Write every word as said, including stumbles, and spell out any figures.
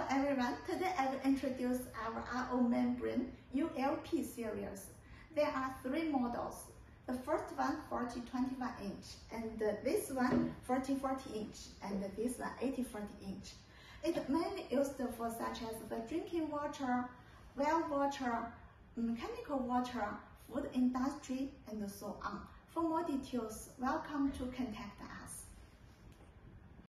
everyone, today I will introduce our R O membrane U L P series. There are three models. The first one forty twenty-one inch, and this one forty forty inch, and this one eighty forty inch. It mainly used for such as the drinking water, well water, chemical water, food industry, and so on. For more details, welcome to contact us.